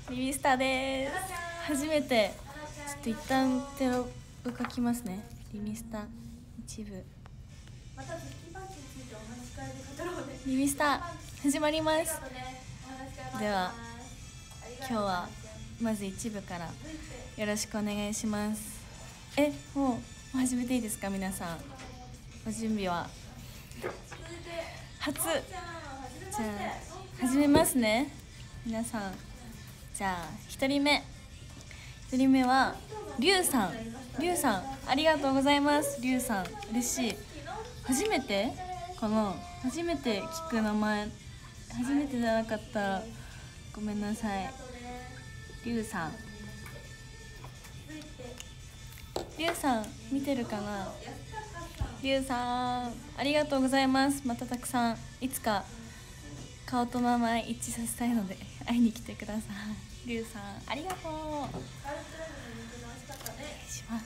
リミスタです。初めてちょっと一旦手を書きますね。リミスタ一部リミスタ始まります。では今日はまず一部からよろしくお願いします。もう始めていいですか？皆さんご準備は？じゃあ始めますね皆さん。じゃあ1人目はリュウさん。ありがとうございます。リュウさん嬉しい。初めてかな？初めて聞く名前。初めてじゃなかったらごめんなさい。リュウさん見てるかな？リュウさんありがとうございます。またたくさんいつか顔と名前一致させたいので会いに来てください。リュウさんありがとう。お願いします。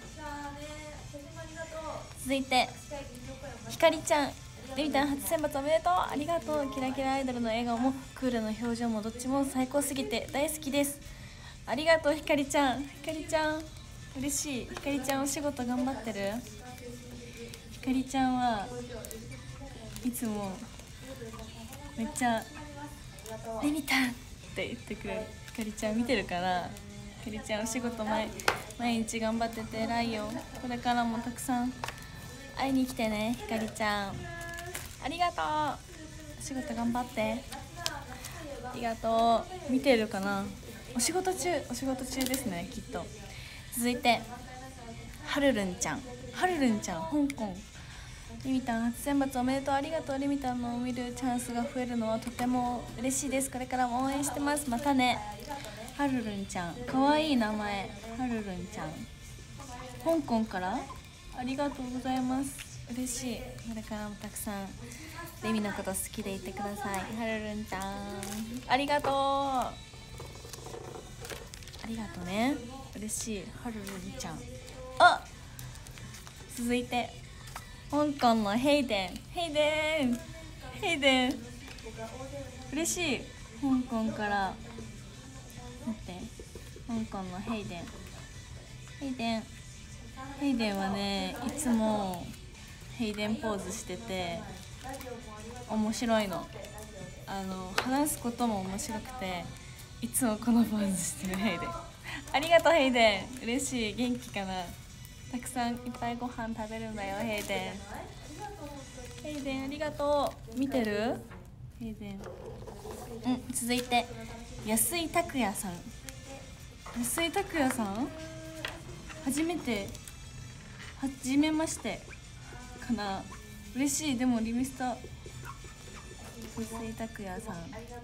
続いてひかりちゃん。レミタン初選抜おめでとう。ありがとう。キラキラアイドルの笑顔もクールな表情もどっちも最高すぎて大好きです。ありがとうひかりちゃん。嬉しい。ひかりちゃんお仕事頑張ってる？ひかりちゃんはいつもめっちゃレミタンって言ってくれる。ひかりちゃん見てるかな？ひかりちゃんお仕事毎日頑張ってて偉いよ。これからもたくさん会いに来てね。ひかりちゃんありがとう。お仕事頑張って。ありがとう。見てるかな？お仕事中ですねきっと。続いてはるるんちゃん。香港。レミタン初選抜おめでとう。ありがとう。レミタンのを見るチャンスが増えるのはとても嬉しいです。これからも応援してます。またね。はるるんちゃんかわいい名前。はるるんちゃん香港からありがとうございます。嬉しい。これからもたくさんレミのこと好きでいてください。はるるんちゃんありがとう。ありがとうね。嬉しい。はるるんちゃん。続いて香港のヘイデン。嬉しい。香港から待って。香港のヘイデンはねいつもヘイデンポーズしてて面白いの。話すことも面白くていつもこのポーズしてるヘイデン。ありがとうヘイデン。嬉しい。元気かな？たくさんいっぱいご飯食べるんだよヘイデンありがとう。見てる？ヘイデン。続いて安井拓也さん。初めましてかな？嬉しい。でもリミスタ安井拓也さ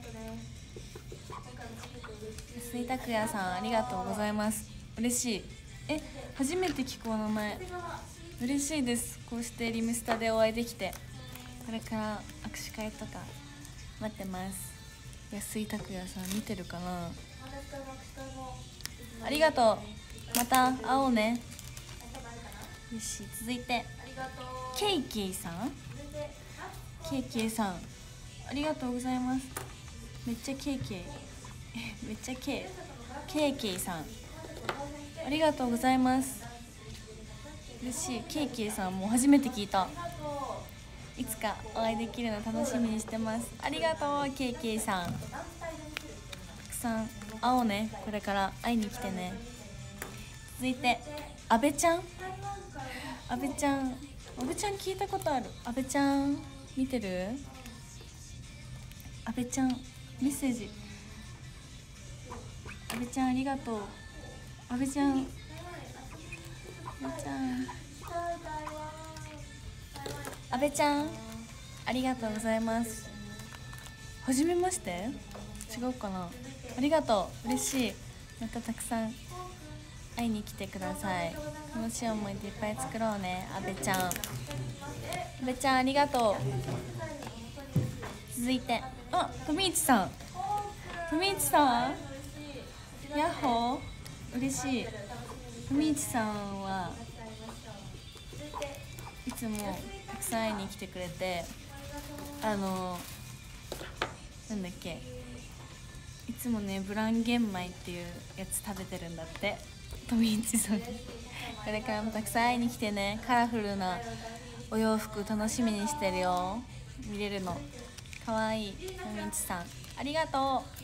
んありがとうございます。嬉しい。初めて聞くお名前。嬉しいです。こうしてリミスタでお会いできて。これから握手会とか待ってます。安井拓也さん見てるかな？ありがとう。また会おうね。よし。続いてケイキーさんありがとうございます。めっちゃケイキーさんありがとうございます。嬉しい。ケイキーさんも初めて聞いた。いつかお会いできるの楽しみにしてます。ありがとうケイキーさん。たくさん会おうね。これから会いに来てね。続いて阿部ちゃん聞いたことある。阿部ちゃん見てる？阿部ちゃんメッセージ。阿部ちゃんありがとう。阿部ちゃんありがとうございます。はじめまして？違うかな？ありがとう。嬉しい。またたくさん会いに来てください。楽しい思い出いっぱい作ろうね。阿部ちゃんありがとう。続いて富市さんやっほー嬉しい。富市さんはいつもたくさん会いに来てくれてなんだっけいつもねブラン玄米っていうやつ食べてるんだって。トミンチさんこれからもたくさん会いに来てね。カラフルなお洋服楽しみにしてるよ。見れるのかわいい。トミンチさんありがとう。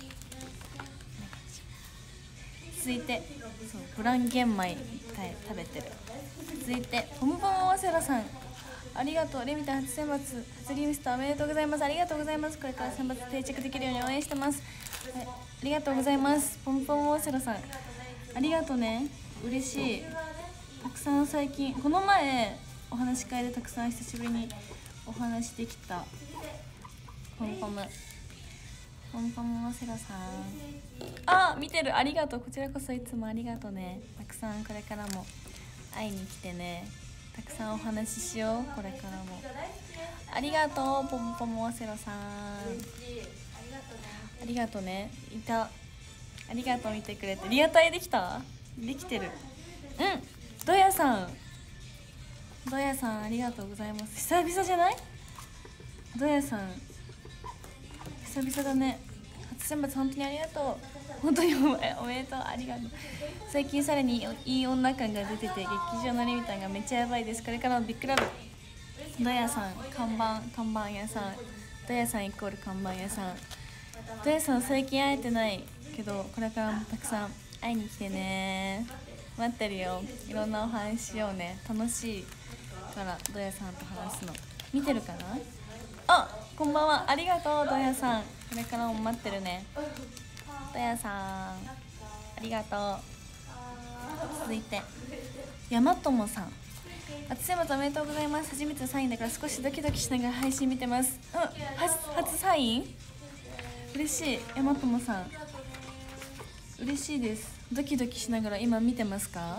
続いてそうブラン玄米食べてる。続いてポムポムワセラさんありがとう。レミタン初選抜初リミストおめでとうございます。ありがとうございます。これから選抜定着できるように応援してます。はい、ありがとうございます。ポムポムワセラさんありがとうね。嬉しい。たくさん最近この前お話し会でたくさん久しぶりにお話できた。ポムポムポンポンワセラさんあ見てる。ありがとう。こちらこそいつもありがとうね。たくさんこれからも会いに来てね。たくさんお話ししようこれからも。ありがとうポンポンワセラさんありがとうね。いたありがとう見てくれて。リアタイできたできてる。うんドヤさんドヤさんありがとうございます。久々じゃない？ドヤさん久々だね。初選抜本当にありがとう。本当におめでとう。ありがとう。最近さらにいい女感が出てて劇場のリミタンがめっちゃやばいです。これからもビッグラブ。ドヤさん看板屋さん。ドヤさんイコール看板屋さん。ドヤさん最近会えてないけどこれからもたくさん会いに来てね。待ってるよ。いろんなお話しようね。楽しいからドヤさんと話すの。見てるかな。あこんばんは。ありがとうドヤさん。これからも待ってるね。ドヤさんありがとう。続いて山友さん初選抜おめでとうございます。初めてのサインだから少しドキドキしながら配信見てます。初サイン嬉しい。山友さん嬉しいです。ドキドキしながら今見てますか。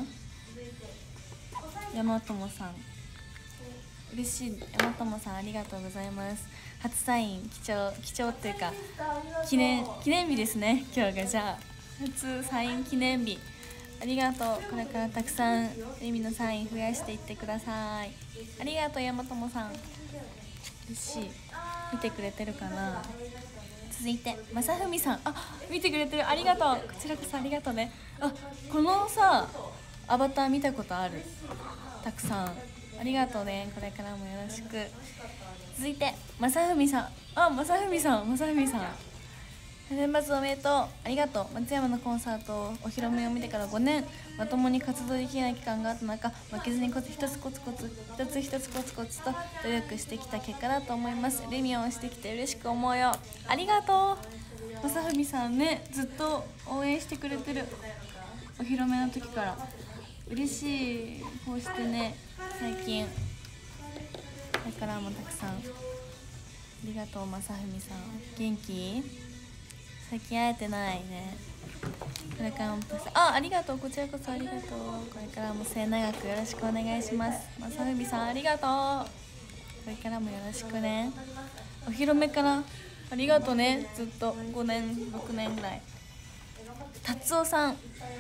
山友さん嬉しい。山友さんありがとうございます。初サイン貴重っていうか記念日ですね今日が。じゃあ初サイン記念日ありがとう。これからたくさんレミのサイン増やしていってください。ありがとう山友さん嬉しい。見てくれてるかな。続いてまさふみさん見てくれてる。ありがとう。こちらこそありがとうね。このさアバター見たことある。たくさんありがとうね。これからもよろしく。続いてまさふみさんまさふみさん選抜おめでとう。ありがとう。松山のコンサートお披露目を見てから5年まともに活動できない期間があった中負けずに一つコツコツと努力してきた結果だと思います。レミをしてきて嬉しく思うよ。ありがとうまさふみさんね。ずっと応援してくれてる。お披露目の時から嬉しい。こうしてね最近これからもたくさんありがとうまさふみさん。元気？最近会えてないね。これからもたくさんありがとう。こちらこそありがとう。これからも末永くよろしくお願いします。まさふみさんありがとう。これからもよろしくね。お披露目からありがとうね。ずっと5年6年ぐらい。達夫さん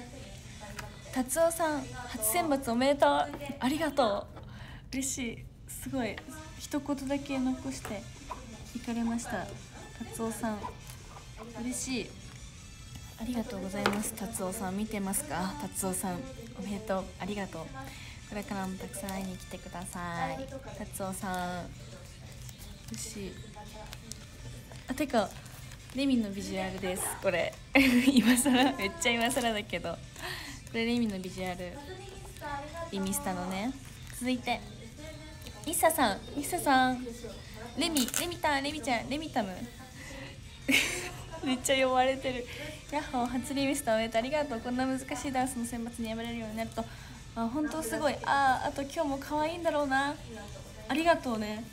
初選抜おめでとう。ありがとう。嬉しい。すごい一言だけ残して行かれました。達夫さん嬉しい。ありがとうございます。達夫さん見てますか。達夫さんおめでとう。ありがとう。これからもたくさん会いに来てください。達夫さん嬉しい。てかレミのビジュアルです。これ今更めっちゃ今更だけどこれレミのビジュアルリミスタのね。続いてイッサさんレミちゃんレミタムめっちゃ呼ばれてる。ヤッホー初リミスタおめでとう。ありがとう。こんな難しいダンスの選抜に選ばれるようになると本当すごい。あと今日も可愛いんだろうな。ありがとうね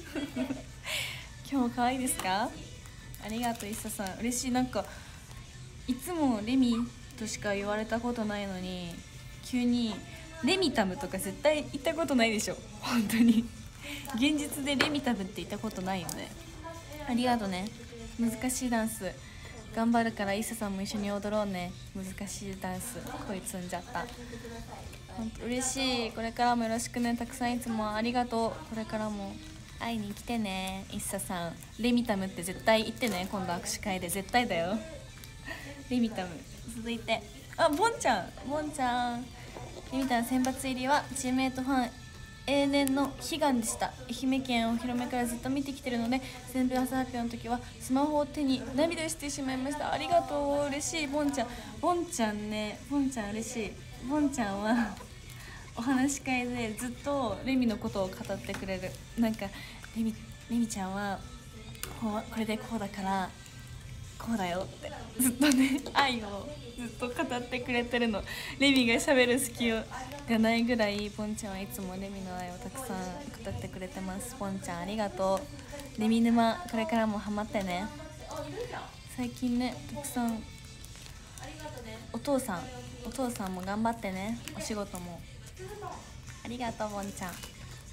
今日も可愛いですか。ありがとうイッサさん嬉しい。なんかいつもレミとしか言われたことないのに急にレミタムとか絶対言ったことないでしょ本当に現実でレミタムって言ったことないよね。ありがとうね。難しいダンス頑張るからイッサさんも一緒に踊ろうね。難しいダンス声積んじゃった。本当嬉しい。これからもよろしくね。たくさんいつもありがとう。これからも会いに来てねイッサさん。レミタムって絶対言ってね。今度握手会で絶対だよレミタム。続いてボンちゃんレミタン選抜入りはチームメイトファン永年の悲願でした。愛媛県お披露目からずっと見てきてるので、選抜発表の時はスマホを手に涙してしまいました。ありがとう、嬉しい。ボンちゃんね、ボンちゃん嬉しい。ボンちゃんはお話し会でずっとレミのことを語ってくれる。なんかレミちゃんはこれでこうだからこうだよってずっとね、愛をずっと語ってくれてるの。レミが喋る隙がないぐらいポンちゃんはいつもレミの愛をたくさん語ってくれてます。ポンちゃんありがとう。レミ沼これからもハマってね。最近ねたくさんお父さんも頑張ってね、お仕事もありがとう。ポンちゃん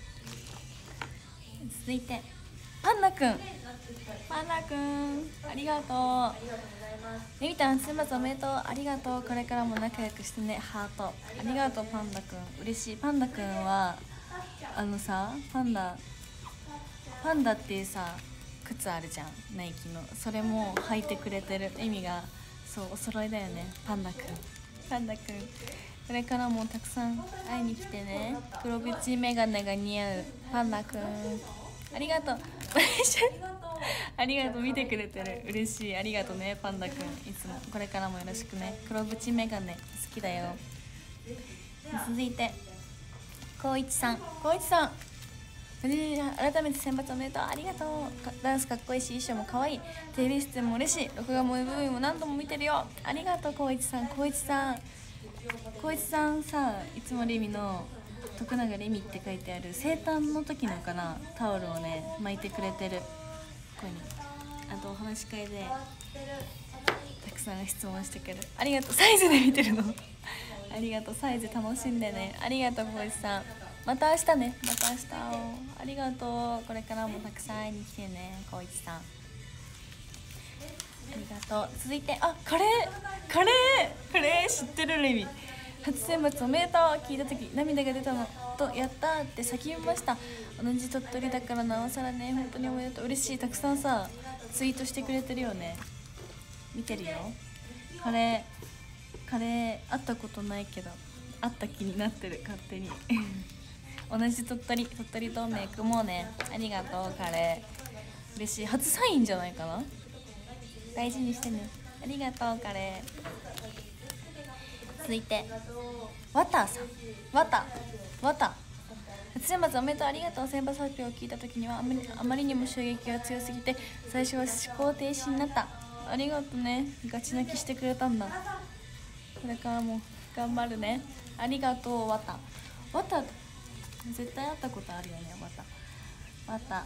続いてパンダくんありがとう。レミタン選抜おめでとう。ありがとう。これからも仲良くしてね。ハートありがとう。パンダくん嬉しい。パンダくんはさ、パンダっていうさ靴あるじゃん、ナイキの。それも履いてくれてる。意味がそうお揃いだよね。パンダくんこれからもたくさん会いに来てね。黒縁メガネが似合うパンダくんありがとうありがとう、見てくれてる、嬉しい。ありがとうねパンダくん、いつもこれからもよろしくね。黒縁メガネ好きだよ。続いて光一さん改めて選抜おめでとう。ありがとう。ダンスかっこいいし衣装も可愛い。テレビ出演も嬉しい。録画も MV も何度も見てるよ。ありがとう光一さんさ、いつもレミの徳永レミって書いてある生誕の時のかなタオルをね巻いてくれてる。ここにあとお話し会でたくさん質問してくれる。ありがとう。サイズで見てるのありがとう。サイズ楽しんでね。ありがとう光一さん。また明日ね。ありがとう。これからもたくさん会いに来てね光一さん。ありがとう。続いてカレー知ってるレミ。初選抜おめでとう。聞いた時涙が出たのとやったーって叫びました。同じ鳥取だからなおさらね。本当におめでとう。嬉しい。たくさんさツイートしてくれてるよね。見てるよ。カレー会ったことないけど会った気になってる勝手に同じ鳥取同盟組もうね。ありがとうカレー。嬉しい。初サインじゃないかな。大事にしてね。ありがとうカレー。続いてワタさん初選抜おめでとう。ありがとう。選抜発表を聞いた時にはあまりにも衝撃が強すぎて最初は思考停止になった。ありがとうね。ガチ泣きしてくれたんだ。これからも頑張るね。ありがとうワタ絶対会ったことあるよね。ワタ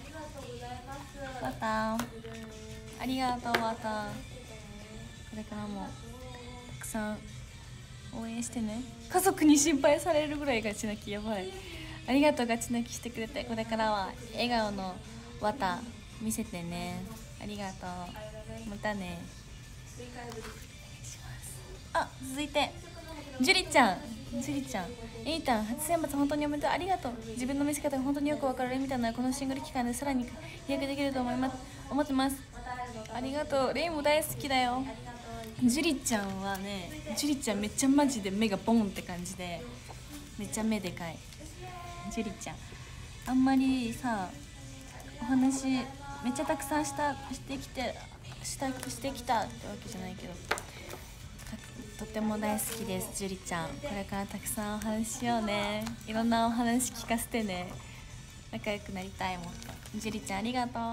ありがとうワタ。これからもたくさん応援してね。家族に心配されるぐらいガチ泣きやばい。ありがとう。ガチ泣きしてくれて。これからは笑顔のワタ見せてね。ありがとう。またね。続いてジュリちゃんエイタン初選抜本当におめでとう。ありがとう。自分の見せ方が本当によく分かるレミタンならこのシングル期間でさらに飛躍できると思ってます。ありがとう。レイも大好きだよ。ジュリちゃんはね、めっちゃマジで目がボンって感じでめっちゃ目でかい。ジュリちゃんあんまりさお話めっちゃたくさんしてきたってわけじゃないけどとても大好きです。ジュリちゃんこれからたくさんお話しようね。いろんなお話聞かせてね。仲良くなりたいもん。ジュリちゃんありがとう。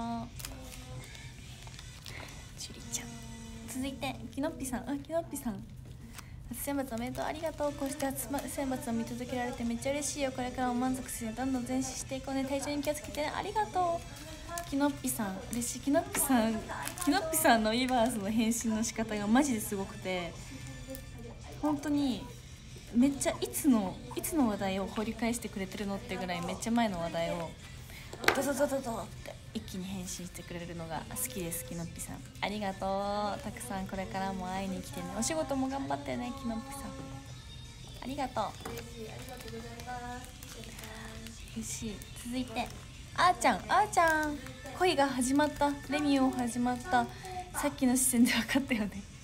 ジュリちゃん続いてキノッピさん初選抜おめでとう。ありがとう。こうして初選抜を見届けられてめっちゃ嬉しいよ。これからも満足してどんどん前進していこうね。体調に気をつけてね。ありがとうキノッピさん。嬉しい。キノッピさんのウィバースの返信の仕方がマジですごくて、本当にめっちゃいつの話題を掘り返してくれてるのってぐらいめっちゃ前の話題をドドドドドって一気に返信してくれるのが好きです。キノッピさんありがとう。たくさんこれからも会いに来てね。お仕事も頑張ってね。キノッピさんありがとう。嬉しい。続いてあーちゃん恋が始まった。レミオ始まった。さっきの視線で分かったよね。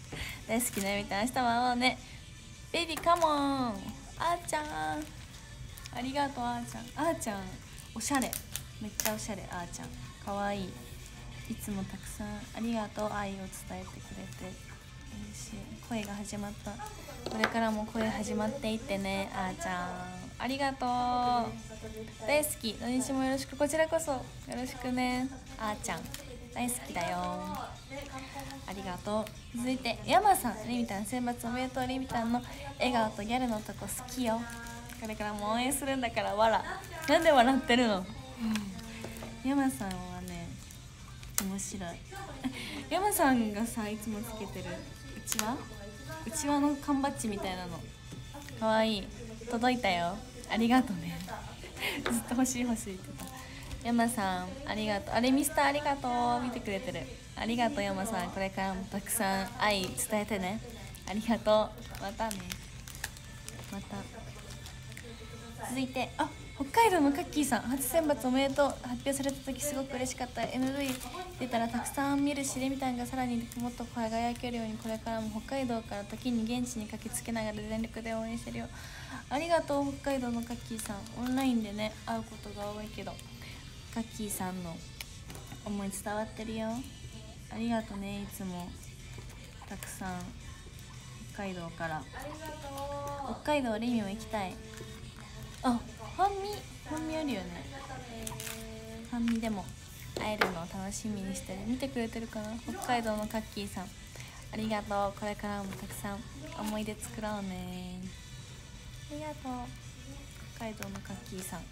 大好きなみたいな、明日も会おうね。ベイビーカモン。あーちゃんありがとう。あーちゃん、あーちゃんおしゃれ、めっちゃおしゃれ。あーちゃんかわいい。いつもたくさんありがとう。愛を伝えてくれて嬉しい。声が始まった。これからも声始まっていってね。あーちゃんありがとう。大好き。土日もよろしく。こちらこそよろしくね。あーちゃん大好きだよ。ありがとう。続いて山さん、リミタン選抜おめでとう。リミタンの笑顔とギャルのとこ好きよ。これからも応援するんだから笑。なんで笑ってるの？山さんはね面白い。山さんがさいつもつけてるうちわの缶バッジみたいなのかわいい。届いたよ。ありがとうね。ずっと欲しいって言ってた。山さんありがとう。あれミスターありがとう。見てくれてる。ありがとう山さん。これからもたくさん愛伝えてね。ありがとう。またね。また。続いて北海道のカッキーさん、初選抜おめでとう。発表された時すごく嬉しかった。 MV 出たらたくさん見るし、レミタンがさらにもっと輝けるように、これからも北海道から時に現地に駆けつけながら全力で応援してるよ。ありがとう北海道のカッキーさん。オンラインでね会うことが多いけどカッキーさんの思い伝わってるよ。ありがとね。いつもたくさん北海道から。北海道レミも行きたい。ファンミあるよね。ファンミでも会えるのを楽しみにしてる。見てくれてるかな。北海道のカッキーさんありがとう。これからもたくさん思い出作ろうね。ありがとう北海道のカッキーさん。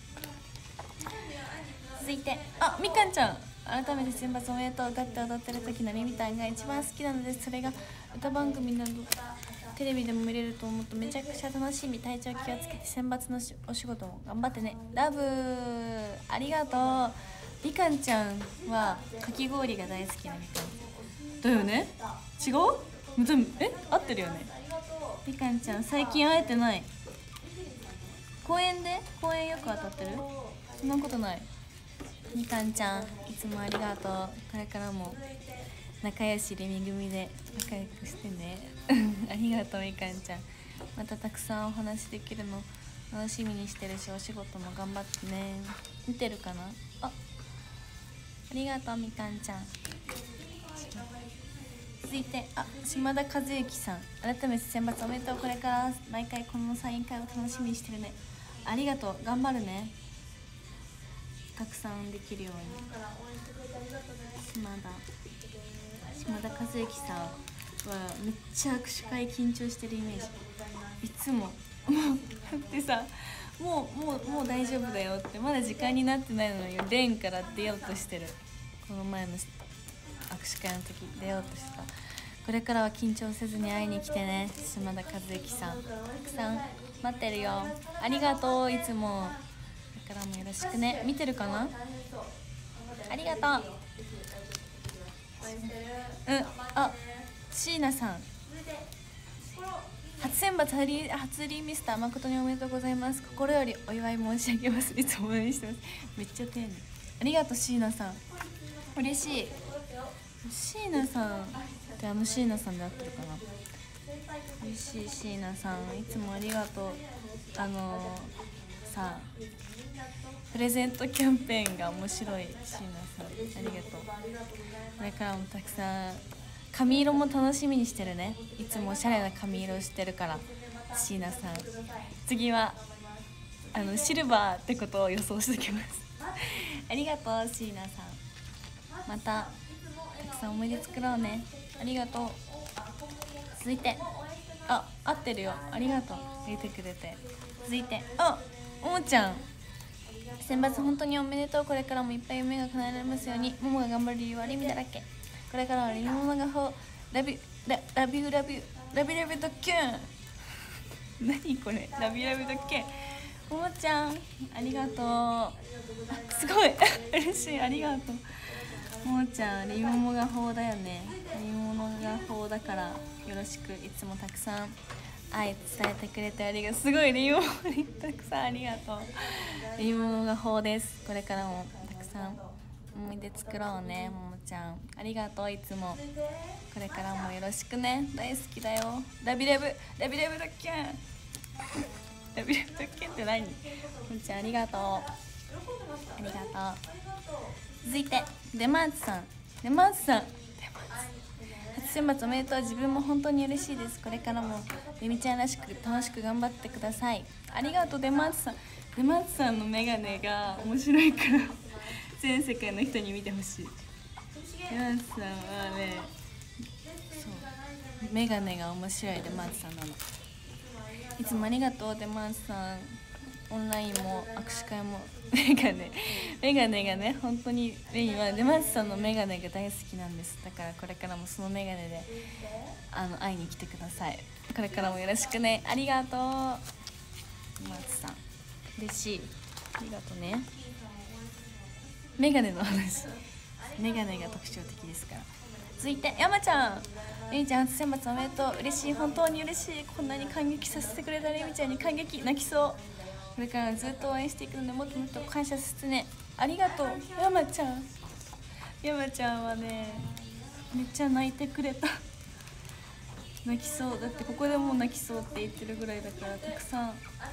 続いてみかんちゃん、改めて選抜おめでとう。歌って踊ってる時のリミタンが一番好きなのです。それが歌番組などテレビでも見れると思うとめちゃくちゃ楽しみ。体調気をつけて選抜のお仕事も頑張ってね。ラブありがとう。みかんちゃんはかき氷が大好きなみかんだよね。違う？合ってるよね。みかんちゃん最近会えてない。公園よく当たってる？そんなことない。みかんちゃんいつもありがとう。これからも仲良しレミ組で仲良くしてね。ありがとうみかんちゃん。またたくさんお話できるの楽しみにしてるし、お仕事も頑張ってね。見てるかな。ありがとうみかんちゃん。続いて島田和之さん、改めて選抜おめでとう。これから毎回このサイン会を楽しみにしてるね。ありがとう。頑張るね。たくさんできるように。島田和之さんはめっちゃ握手会緊張してるイメージ。いつもでさもう大丈夫だよって、まだ時間になってないのにレーンから出ようとしてる。この前の握手会の時出ようとしてた。これからは緊張せずに会いに来てね。島田和之さんたくさん待ってるよ。ありがとう。いつもこれからもよろしくね。見てるかな。ありがとう。椎名さん初選抜初リミスター誠におめでとうございます。心よりお祝い申し上げます。いつも応援してます。めっちゃ丁寧。ありがとう椎名さん。嬉しい。椎名さんって椎名さんで合ってるかな。嬉しい。椎名さんいつもありがとう。さプレゼントキャンペーンが面白い。椎名さんありがとう。これからもたくさん髪色も楽しみにしてるね。いつもおしゃれな髪色してるから椎名さん。次はシルバーってことを予想しておきます。ありがとう椎名さん。またたくさん思い出作ろうね。ありがとう。続いて合ってるよ。ありがとう入れてくれて。続いてももちゃん選抜本当におめでとう。これからもいっぱい夢が叶えられますように。ももが頑張る理由はリミだらけ。これからはリミモノがラビュードキュン。何これラビュードキュン。ももちゃんありがとう。すごい嬉しい。ありがとうももちゃん。リミモノが法だよね。リミモノが法だからよろしく。いつもたくさん愛伝えてくれてありがとう。すごいリモにたくさんありがとう。リモが法です。これからもたくさん思い出作ろうね。ももちゃんありがとう。いつもこれからもよろしくね。大好きだよ。ラビレブラビレブドッキャンラビレブドッキャンって何？ももちゃんありがとう。ありがとう。続いてデマーツさん。デマーツさん初選抜おめでとう。自分も本当に嬉しいです。これからもレミちゃんらしく楽しく頑張ってください。ありがとう。デマーツさん。デマーツさんのメガネが面白いから全世界の人に見てほしい。デマーツさんはね、そうメガネが面白い。デマーツさんなの。いつもありがとう。デマーツさんオンラインも握手会もメガネがね、本当にレイはデマーツさんのメガネが大好きなんです。だからこれからもそのメガネで会いに来てください。これからもよろしくね。ありがとう。デマーツさん嬉しい。ありがとうね。メガネの話、メガネが特徴的ですから。続いて山ちゃん。レミちゃん初選抜おめでとう。嬉しい、本当に嬉しい。こんなに感激させてくれたレミちゃんに感激。泣きそう。これからずっと応援していくのでもっともっと感謝させてね。ありがとう山ちゃん。山ちゃんはねめっちゃ泣いてくれた泣きそう。だってここでもう泣きそうって言ってるぐらいだから、たくさん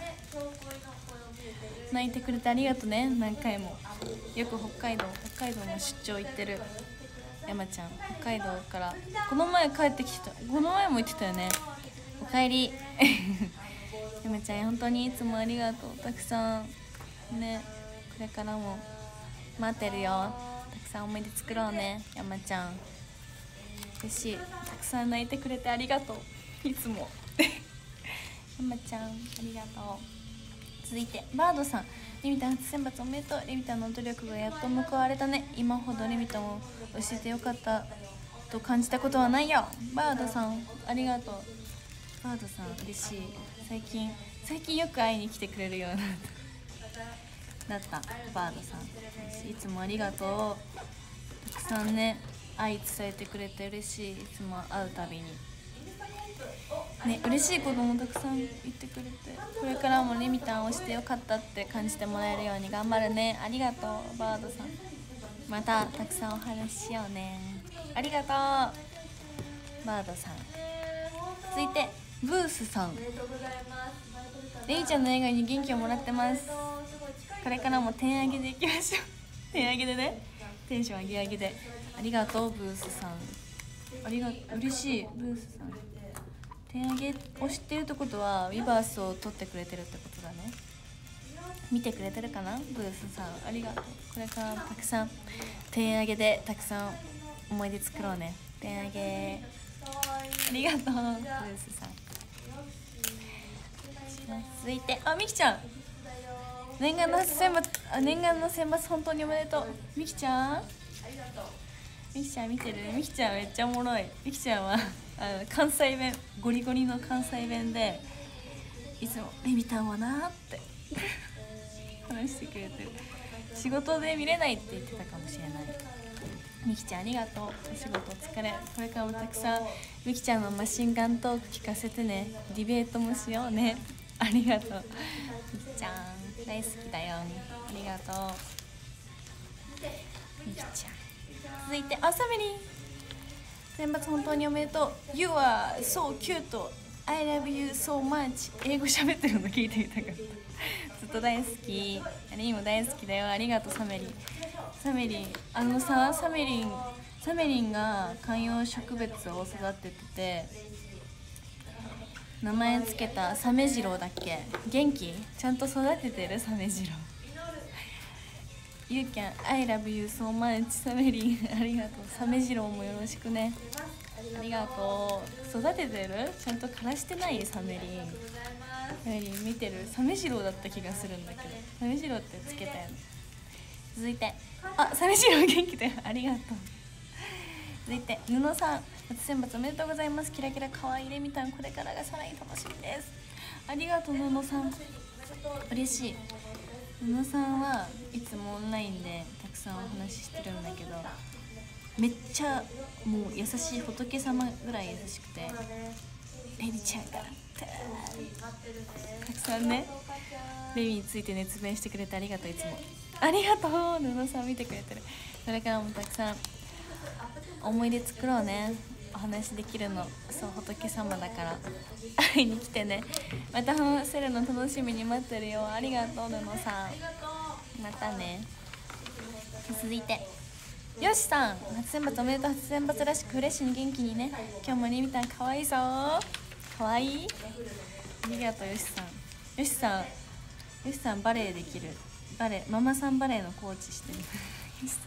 泣いてくれてありがとね。何回もよく北海道も出張行ってる山ちゃん。北海道からこの前帰ってきた。この前も言ってたよね。おかえり山ちゃん本当にいつもありがとう。たくさんね、これからも待ってるよ。たくさん思い出作ろうね山ちゃん。嬉しい。たくさん泣いてくれてありがとういつも山ちゃんありがとう。続いてバードさん。レミタン初選抜おめでとう。レミタンの努力がやっと報われたね。今ほどレミタンを教えてよかったと感じたことはないよ。バードさんありがとう。バードさん嬉しい。最近よく会いに来てくれるようになったバードさん。いつもありがとう。たくさんね愛伝えてくれて嬉しい。いつも会うたびにね、嬉しいこともたくさん言ってくれて、これからもレミタンをしてよかったって感じてもらえるように頑張るね。ありがとうバードさん。またたくさんお話ししようね。ありがとうバードさん。続いてブースさん。レイちゃんの映画に元気をもらってます。これからも点上げでいきましょう点上げでね、テンション上げ上げで。ありがとうブースさん。嬉しい。ブースさん点上げを知ってるってことはウィバースを取ってくれてるってことだね。見てくれてるかなブースさん。ありがとう。これからたくさん点上げでたくさん思い出作ろうね。点上げありがとうブースさん。続いてみきちゃん。念願の選抜本当におめでとう。みきちゃん見てる。みきちゃんめっちゃおもろい。みきちゃんは関西弁、ゴリゴリの関西弁でいつもレミタンはなって話してくれてる。仕事で見れないって言ってたかもしれない。みきちゃんありがとう。お仕事お疲れ。これからもたくさんみきちゃんのマシンガントーク聞かせてね。ディベートもしようね。ありがとうみきちゃん大好きだよ。ありがとうみきちゃん。続いてサメリン。選抜本当におめでとう。 You are so cute I love you so much。 英語喋ってるの聞いてみたかったずっと大好き。レイも大好きだよ。ありがとうサメリン。サメリンサメリンが観葉植物を育ててて、名前つけたサメジロウだっけ。元気ちゃんと育ててるサメジロウ。You can I love you so much サメリンありがとう。サメジロウもよろしくね。ありがとう。育ててるちゃんと枯らしてないサメリン。サメリン見てる。サメジロウだった気がするんだけど、サメジロウってつけたよね。続いてサメジロウ元気だよ。ありがとう。続いて布さん。初選抜おめでとうございます。キラキラ可愛いレミタン、これからがさらに楽しみです。ありがとう布さん。嬉しい。布さんはいつもオンラインでたくさんお話ししてるんだけど、めっちゃもう優しい仏様ぐらい優しくて、レミちゃんがたくさんねレミについて熱弁してくれてありがとう。いつもありがとう。布さん見てくれてる。これからもたくさん思い出作ろうね。お話できるのそう仏様だから会いに来てね。また話せるの楽しみに待ってるよ。ありがとう布さん、またね。続いてよしさん、初選抜おめでとう。初選抜らしくフレッシュに元気にね。今日もリミタンかわいいぞ。かわいい。ありがとうよしさん。よしさん、よしさんバレエできる。バレエママさんバレエのコーチしてるよしさ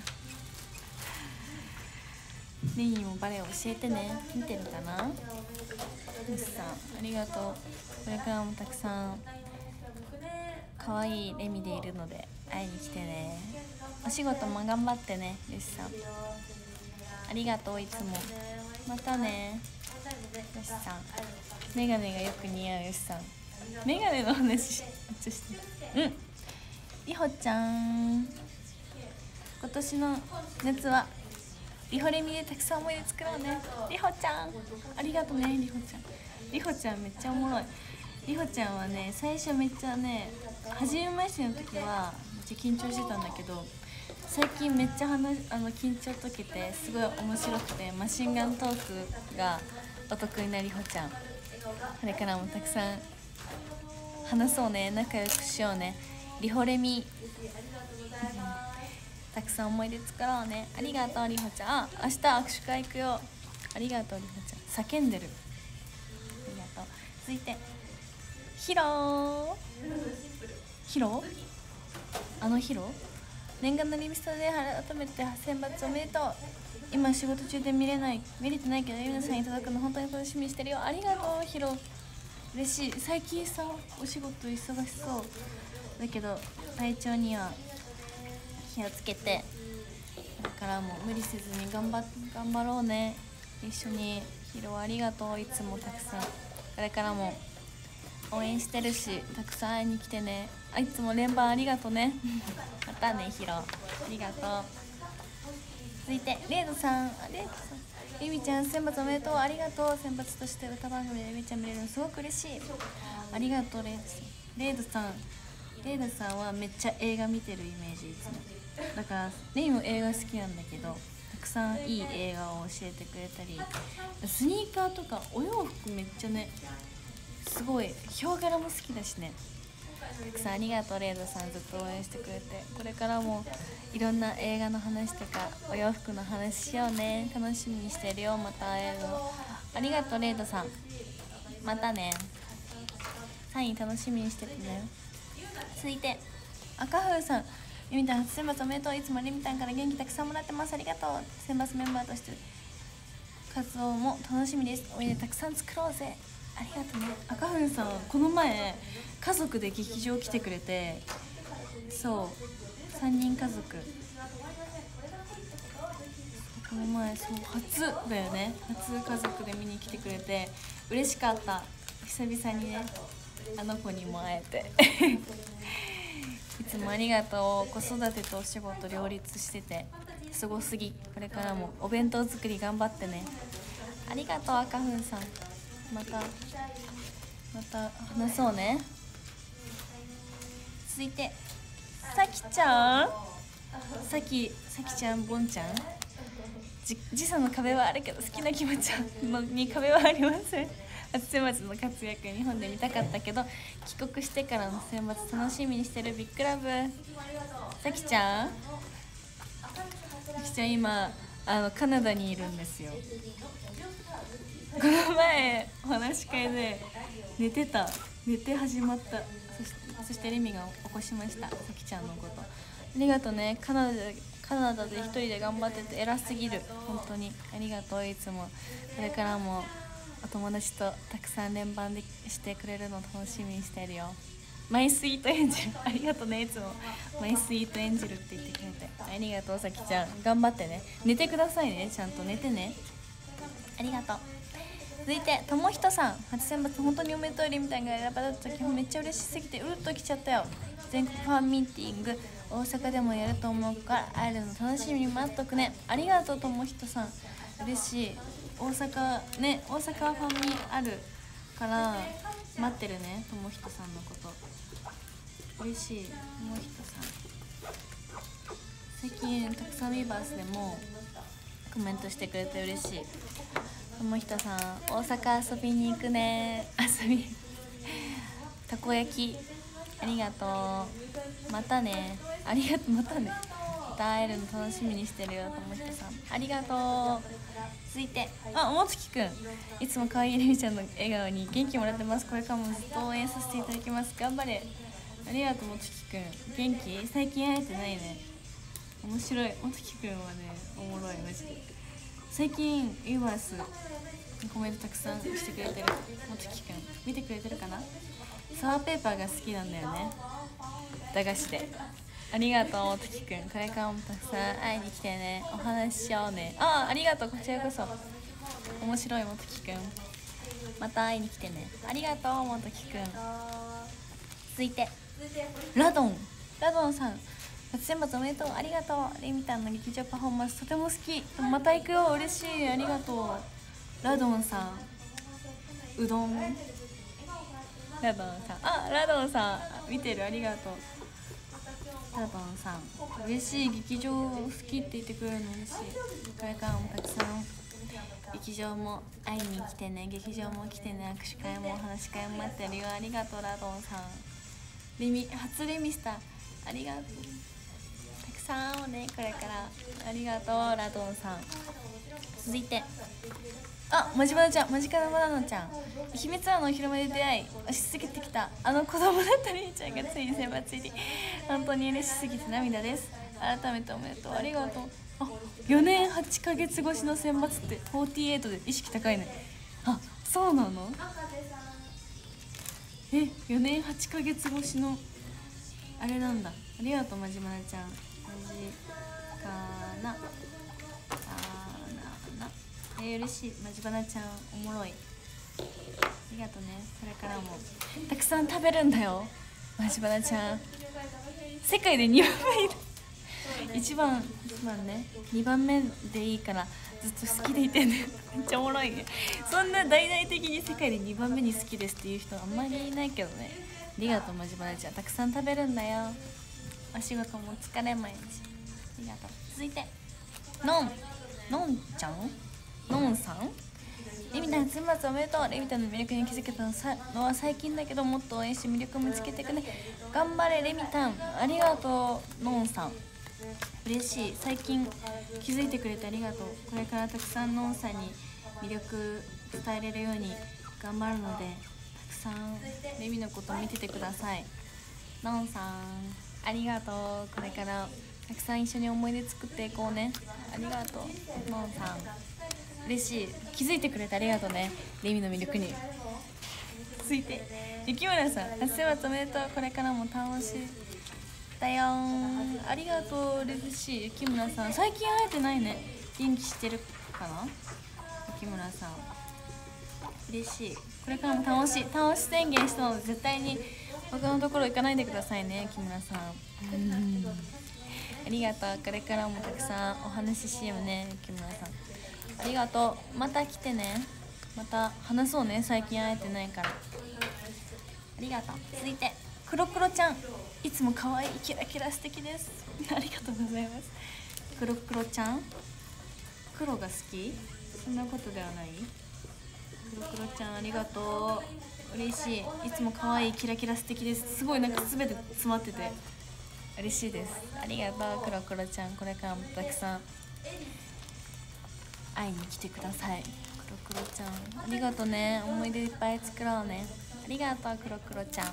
ん、レイにもバレエ教えてね。見てるかな。よしさんありがとう。これからもたくさんかわいいレミでいるので会いに来てね。お仕事も頑張ってねよしさん。ありがとういつも。またねよしさん。メガネがよく似合うよしさん。メガネの話めっちゃしてる。りほちゃん、今年の夏はりほレミでたくさん思い出作ろうね。りほちゃんありがとうね。りほちゃん、りほちゃんめっちゃおもろい。りほちゃんはね、最初めっちゃね、初めましての時はめっちゃ緊張してたんだけど、最近めっちゃ緊張解けてすごい面白くて、マシンガントークがお得意なりほちゃん。これからもたくさん話そうね。仲良くしようね。りほレミ、たくさん思い出作ろうね。ありがとうりほちゃん。明日握手会行くよ。ありがとうりほちゃん。叫んでる。ありがとう。続いてヒロヒロ、あのヒロ、念願のリミストで改めて選抜おめでとう。今仕事中で見れてないけど皆さんに届くの本当に楽しみにしてるよ。ありがとうヒロ、嬉しい。最近さお仕事忙しそうだけど体調には気をつけて、だからもう無理せずに頑張ろうね一緒に。ヒロありがとう。いつもたくさんこれからも応援してるし、たくさん会いに来てね。いつも連番ありがとうねまたねヒロ、ありがとう。続いてレイドさん、ゆみちゃん選抜おめでとう。ありがとう。選抜として歌番組でゆみちゃん見れるのすごく嬉しい。ありがとうレイドさん。レイドさんはめっちゃ映画見てるイメージいつもだから。レイも映画好きなんだけど、たくさんいい映画を教えてくれたり、スニーカーとかお洋服めっちゃね、すごいヒョウ柄も好きだしね。たくさんありがとうレイドさん、ずっと応援してくれて。これからもいろんな映画の話とかお洋服の話しようね。楽しみにしてるよ。また会えるのありがとうレイドさん、またね。サイン楽しみにしててね。続いて赤風さん、リミタン初選抜おめでとう。いつもリミタンから元気たくさんもらってます。ありがとう。選抜メンバーとして活動も楽しみです。おいでたくさん作ろうぜ。ありがとうね。赤風さんこの前家族で劇場来てくれて、そう3人家族、この前そう初だよね。初家族で見に来てくれて嬉しかった。久々にねあの子にも会えていつもありがとう。子育てとお仕事両立しててすごすぎ。これからもお弁当作り頑張ってね。ありがとう赤風さん。また話そうね。続いてさきちゃん、さきちゃん、ぼんちゃん。時差の壁はあるけど好きな気持ちに壁はありません。初選抜の活躍日本で見たかったけど帰国してからの選抜楽しみにしてる。ビッグラブ。さきちゃん今カナダにいるんですよ。この前お話し会で寝て始まった。そしてレミが起こしました。さきちゃんのこと。ありがとうね。カナダで一人で頑張ってて偉すぎる。本当にありがとう。いつもこれからもお友達とたくさん連番でしてくれるの楽しみにしてるよ。マイスイートエンジェルありがとうね。いつもマイスイートエンジェルって言ってくれてありがとう。さきちゃん頑張ってね。寝てくださいね。ちゃんと寝てね。ありがとう。続いてともひとさん、初選抜本当におめでとう。リミタンが選ばれた時もめっちゃ嬉しすぎてうるっときちゃったよ。全国ファンミーティング大阪でもやると思うから会えるの楽しみに待っとくね。ありがとうともひとさん、嬉しい。大阪ファンミあるから待ってるね。ともひとさんのこと嬉しい。ともひとさん最近たくさんウィーバースでもコメントしてくれて嬉しい。友人さん、大阪遊びに行くね。たこ焼きありがとう。またね。ありがとう。またね。また会えるの楽しみにしてるよ。友人さんありがとう。続いてもつきくん、いつも可愛いレミちゃんの笑顔に元気もらってます。これからもずっと応援させていただきます。頑張れ。ありがとう。もつきくん元気？最近会えてないね。面白い。もつきくんはねおもろいマジで。最近ユーバースコメントたくさんしてくれてる。もつきくん見てくれてるかな。サワーペーパーが好きなんだよね、駄菓子で。ありがとうもつきくん。これからもたくさん会いに来てね。お話ししようね。ありがとう。こちらこそ面白いもつきくん。また会いに来てね。ありがとうもつきくん。続いてラドンさん、初選抜おめでとう。ありがとう。レミタンの劇場パフォーマンスとても好き。また行くよ。嬉しい。ありがとう。ラドンさん、うどん。ラドンさん見てる。ありがとう。ラドンさん嬉しい。劇場好きって言ってくれるの嬉しい。これからもたくさん劇場も会いに来てね。劇場も来てね。握手会もお話し会も待ってるよ。ありがとうラドンさん。初レミスターありがとう。たくさんをねこれからありがとうラドンさん。続いてマジバナちゃん、マジカルバナナちゃん、秘密のお披露目で出会い押しすぎてきた子供だったりちゃんがついに選抜入り、本当に嬉しすぎて涙です。改めておめでとう。ありがとう。4年8ヶ月越しの選抜って48で意識高いね。そうなの。4年8ヶ月越しのあれなんだ。ありがとうマジバナちゃん。マジかな嬉しい。マジバナちゃんおもろい。ありがとうね。これからもたくさん食べるんだよマジバナちゃん。世界で2番目いる。1番ね、2番目でいいからずっと好きでいてね。めっちゃおもろいね。そんな大々的に世界で2番目に好きですっていう人あんまりいないけどね。ありがとうマジバナちゃん。たくさん食べるんだよ。お仕事もお疲れ毎日。ありがとう。続いてのんちゃん、のんさん、レミタン初選抜おめでとう。レミタンの魅力に気づけたのは最近だけど、もっと応援して魅力を見つけていくね。頑張れレミタン。ありがとうのんさん。嬉しい。最近気づいてくれてありがとう。これからたくさんのんさんに魅力伝えれるように頑張るので、たくさんレミのこと見ててください。のんさんありがとう。これからたくさん一緒に思い出作っていこうね。ありがとうのんさん。嬉しい。気づいてくれてありがとうねレミの魅力に。続いて雪村さん、初選抜おめでとう。これからも楽しいだよ。ありがとう。嬉しい。雪村さん最近会えてないね。元気してるかな。雪村さん嬉しい。これからも楽し宣言したので絶対に他のところ行かないでくださいね雪村さん。ありがとう。これからもたくさんお話ししようね雪村さん。ありがとう。また来てね。また話そうね。最近会えてないから。ありがとう。続いてクロクロちゃん、いつも可愛いキラキラ素敵です。ありがとうございます。クロクロちゃん、黒が好き？そんなことではない？クロクロちゃんありがとう。嬉しい。いつも可愛いキラキラ素敵です。すごいなんか全て詰まってて嬉しいです。ありがとうクロクロちゃん。これからもたくさん会いに来てください。クロクロちゃんありがとうね。思い出いっぱい作ろうね。ありがとうクロクロちゃん。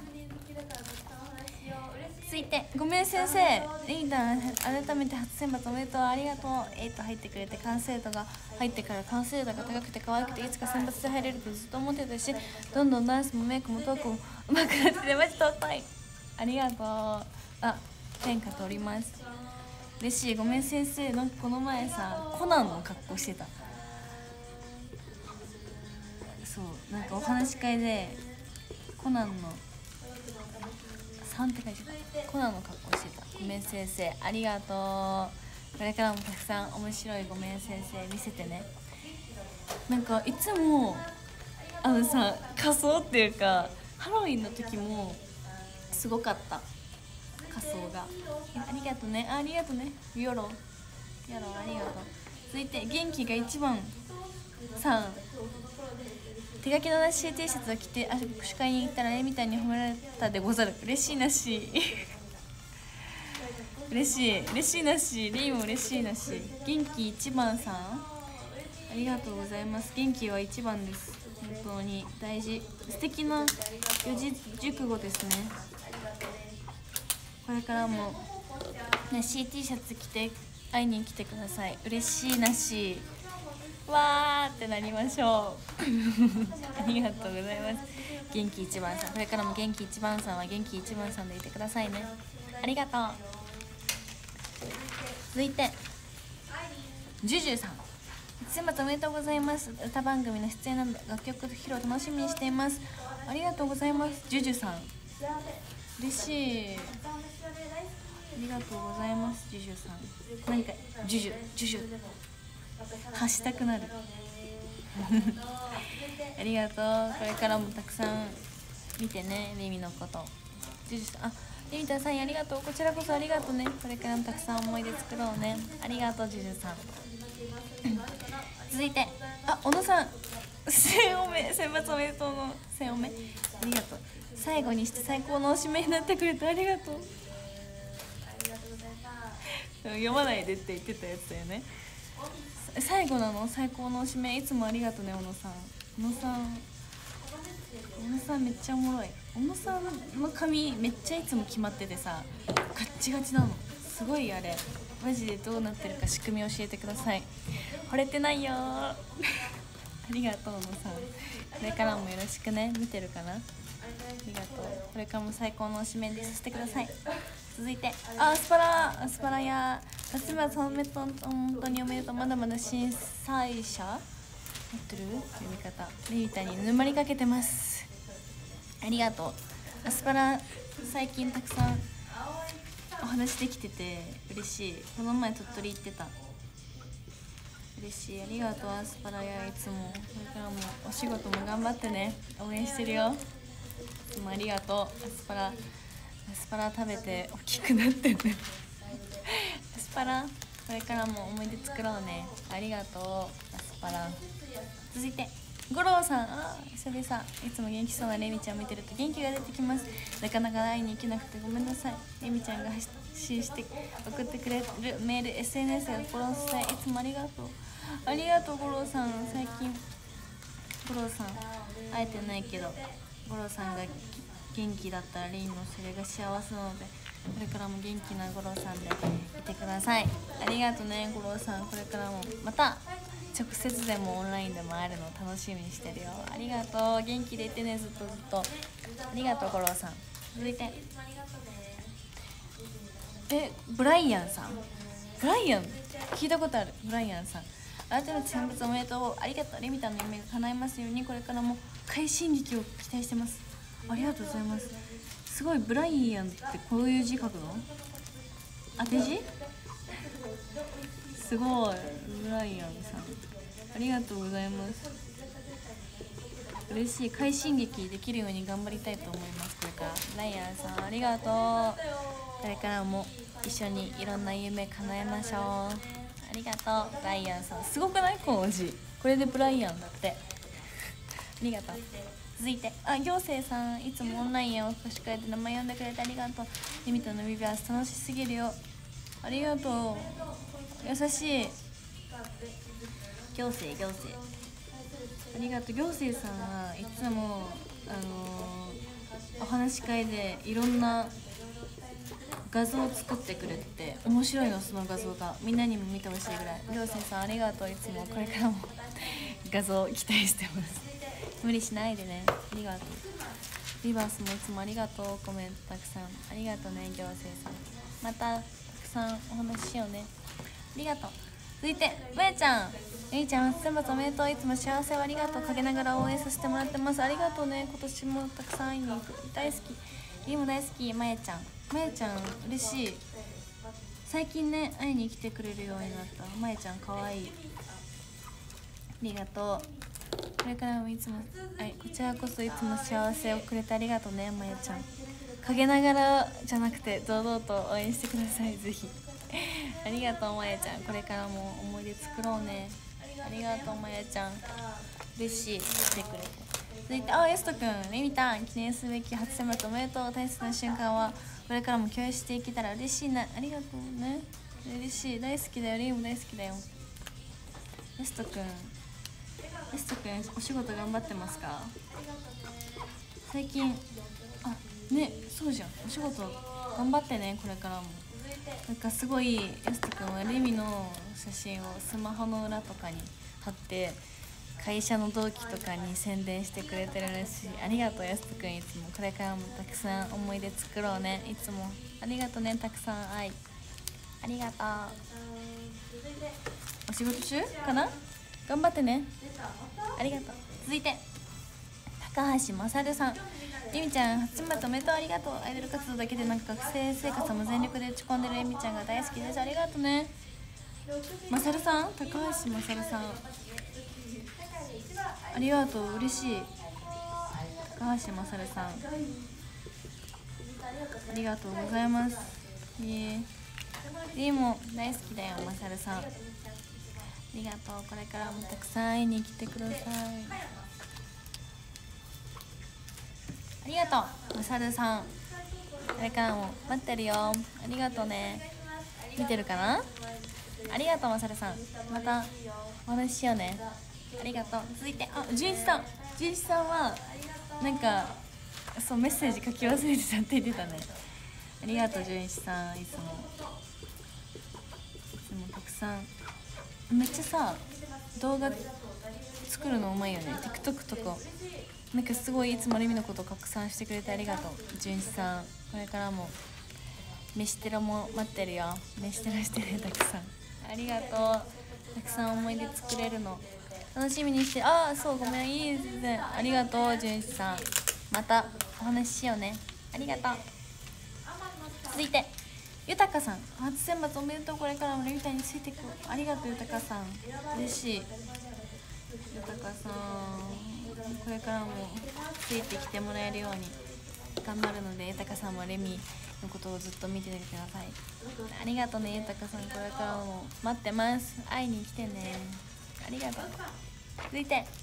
続いてごめん先生、リーダー改めて初選抜おめでとう。ありがとう。8入ってくれて、完成度が入ってから完成度が高くて可愛くて、いつか選抜で入れるとずっと思ってたし、どんどんダンスもメイクもトークも上手くなっててマジ尊い。ありがとう。天下取ります。嬉しい。ごめん先生、なんかこの前さコナンの格好してた。そうなんかお話し会でコナンの3って書いてた。コナンの格好してた。ごめん先生ありがとう。これからもたくさん面白いごめん先生見せてね。なんかいつも仮装っていうかハロウィンの時もすごかった。 仮装が。ありがとうね。ありがとうね。ヨロありがとう。続いて元気が一番さん、手書きのラッシー T シャツを着て握手会に行ったら絵みたいに褒められたでござる。嬉しいなし嬉しいなし、レイも嬉しいなし。元気一番さん、ありがとうございます。元気は一番です。本当に大事、素敵な四字熟語ですね。これからもラッシー T シャツ着て会いに来てください。嬉しいなし、わーってなりましょうありがとうございます。元気一番さん、これからも元気一番さんは元気一番さんでいてくださいね。ありがとう。続いてジュジュさん、先発おめでとうございます。歌番組の出演など楽曲披露楽しみにしています。ありがとうございます。ジュジュさん、嬉しい、ありがとうございます。ジュジュさん、何かジュジュ発したくなるありがとう。これからもたくさん見てね、レミのこと。ジュジュさん、レミタさんありがとう。こちらこそありがとうね。これからもたくさん思い出作ろうね。ありがとうジュジュさん続いて小野さん、1000おめ、選抜おめでとうの1000おめ、ありがとう。最後にして最高のおしめになってくれてありがとう。読まないでって言ってたやつだよね。最後なの、最高のおしめ。いつもありがとうね、小野さん。小野さんめっちゃおもろい。小野さんの髪めっちゃいつも決まっててさ、ガッチガチなの。すごいあれ、マジでどうなってるか仕組み教えてください。惚れてないよありがとう小野さん。これからもよろしくね。見てるかな。ありがとう。これからも最高のおしめでさせてください。続いてアスパラや夏場本当におめでとう。まだまだ審査者やってる読み方リータに沼りかけてます。ありがとう。アスパラ最近たくさんお話できてて嬉しい。この前鳥取行ってた。嬉しい。ありがとうアスパラや。いつもこれからもお仕事も頑張ってね。応援してるよ。いつもありがとう。アスパラ食べて大きくなってねアスパラ、これからも思い出作ろうね。ありがとうアスパラ。続いて五郎さん、久々。いつも元気そうなレミちゃんを見てると元気が出てきます。なかなか会いに行けなくてごめんなさい。レミちゃんが発信して送ってくれるメール SNS やフォローしていつもありがとう。ありがとう五郎さん。最近五郎さん会えてないけど、五郎さんが元気だったらレイのそれが幸せなので、これからも元気な五郎さんでいてください。ありがとうね五郎さん。これからもまた直接でもオンラインでも会えるのを楽しみにしてるよ。ありがとう。元気でいてね、ずっと。ありがとう五郎さん。続いてブライアンさん。ブライアン聞いたことある。ブライアンさん、改めて選抜おめでとう。ありがとう。レミタの夢が叶いますように。これからも快進撃を期待してます。ありがとうございます。すごい。ブライアンってこういう字書くの？当て字？すごい。ブライアンさんありがとうございます。嬉しい。快進撃できるように頑張りたいと思います。これからブライアンさんありがとう。これからも一緒にいろんな夢叶えましょう。ありがとうブライアンさん。すごくない？この字、これでブライアンだってありがとう。続いて行政さん、いつもオンラインやお越し会で名前呼んでくれてありがとう。リミットのビビアス楽しすぎるよ。ありがとう。優しい。行政ありがとう。行政さんはいつもお話し会でいろんな画像を作ってくれて面白いの。その画像がみんなにも見てほしいぐらい。行政さんありがとう。いつもこれからも画像期待してます。無理しないでね。ありがとう。リバースもいつもありがとう。コメントたくさんありがとうね。行政さんまたたくさんお話ししようね。ありがとう。続いてまやちゃん。ゆいちゃん選抜おめでとう。いつも幸せをありがとう。陰ながら応援させてもらってます。ありがとうね。今年もたくさん会いに行く。大好き。リも大好き。まやちゃん嬉しい。最近ね会いに来てくれるようになった。まやちゃんかわいい。ありがとう。これからもいつもこちらこそいつも幸せをくれてありがとうねまやちゃん。 陰ながらじゃなくて堂々と応援してください、ぜひ。ありがとうまやちゃん、これからも思い出作ろうね。ありがとうまやちゃん、嬉しい、来てくれて。続いてやすとくん、レミタン、記念すべき初選抜おめでとう。大切な瞬間はこれからも共有していけたら嬉しいな。ありがとうね、嬉しい、大好きだよ、レイも大好きだよ。やすとくんお仕事頑張ってますか？最近ね、そうじゃん、お仕事頑張ってね、これからも。なんかすごいやすとくんはレミの写真をスマホの裏とかに貼って会社の同期とかに宣伝してくれてるらしい。ありがとうやすとくん、いつもこれからもたくさん思い出作ろうね。いつもありがとね、たくさん愛ありがとう。お仕事中かな、頑張ってね、ありがとう。続いて高橋まさるさん、ゆみちゃん初選抜おめでとう。ありがとう。アイドル活動だけでなく学生生活も全力で打ち込んでるゆみちゃんが大好きです。ありがとうね、まさるさん、高橋まさるさん、ありがとう、嬉しい。高橋まさるさん、ありがとうございます。も大好きだよ、まさるさん、ありがとう。これからもたくさん会いに来てください。ありがとうまさるさん、これからも待ってるよ。ありがとうね、見てるかな。ありがとうまさるさん、またお話ししようね。ありがとう。続いて純一さんはなんかそうメッセージ書き忘れてたって言ってたね。ありがとう純一さん、いつもたくさん。めっちゃさ動画作るのうまいよね、 TikTok とか。なんかすごいいつもレミのこと拡散してくれてありがとう純一さん。これからも飯テロも待ってるよ。飯テロしてね、たくさんありがとう。たくさん思い出作れるの楽しみにして。そう、ごめん、いいですね。ありがとう純一さん、またお話ししようね。ありがとう。続いてゆたかさん、初選抜おめでとう。これからもレミたいについていく。ありがとうゆたかさん、嬉しい。ゆたかさん、これからもついてきてもらえるように頑張るので、ゆたかさんもレミのことをずっと見ててください。ありがとうねゆたかさん、これからも待ってます。会いに来てね、ありがとう。続いて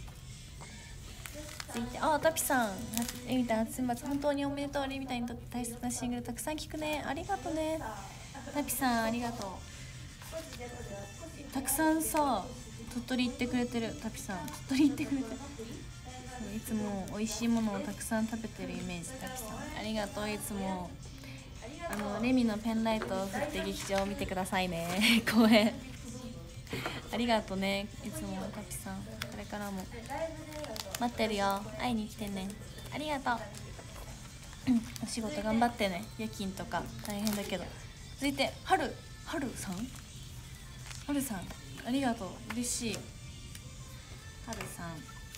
タピさん、レミたん初選抜本当におめでとう。レミたんにとって大切なシングルたくさん聴くね。ありがとうねタピさん、ありがとう。たくさんさ鳥取行ってくれてる。タピさん鳥取行ってくれてる。いつも美味しいものをたくさん食べてるイメージ。タピさんありがとう。いつもレミのペンライトを振って劇場を見てくださいね公演ありがとうね、いつもタピさん。これからも待ってるよ、会いに来てね。ありがとうお仕事頑張ってね。夜勤とか大変だけど。続いてはるさんありがとう、嬉しい。はるさん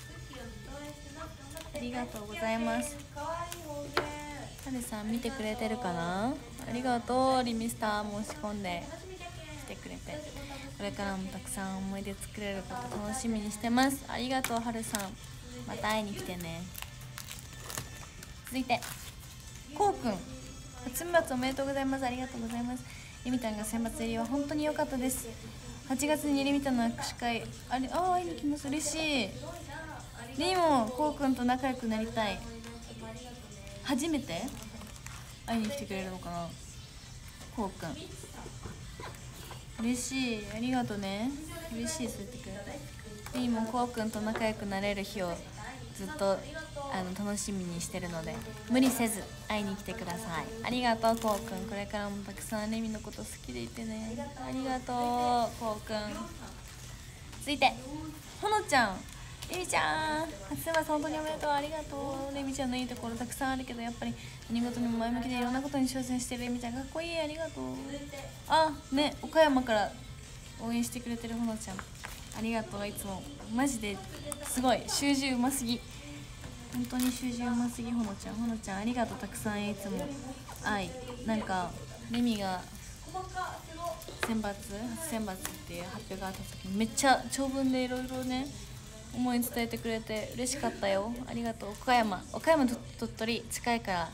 ありがとうございます。はるさん見てくれてるかな。ありがとう。リミスター申し込んで来てくれて、これからもたくさん思い出作れること楽しみにしてます。ありがとうはるさん、また会いに来てね。続いてこうくん、初選抜おめでとうございます。ありがとうございます。レミたんが選抜入りは本当に良かったです。8月にレミたんの握手会会いに来ます。嬉しい。レミもこうくんと仲良くなりたい。初めて会いに来てくれるのかな。こうくん嬉しい、ありがとうね。嬉しい、そう言ってくれて。レミもこうくんと仲良くなれる日をずっと楽しみにしてるので、無理せず会いに来てください。ありがとうこうくん、これからもたくさんレミのこと好きでいてね。ありがとうこうくん。続いてほのちゃん、レミちゃん初選抜本当におめでとう。ありがとう。レミちゃんのいいところたくさんあるけど、やっぱり何事にも前向きでいろんなことに挑戦してるレミちゃんかっこいい。ありがとう。岡山から応援してくれてるほのちゃん、ありがとう。いつもマジですごい習字うますぎ、本当に習字うますぎ。ほのちゃんありがとう。たくさんいつも愛。なんかレミが初選抜っていう発表があった時にめっちゃ長文でいろいろね思い伝えてくれて嬉しかったよ。ありがとう。岡山と鳥取近いから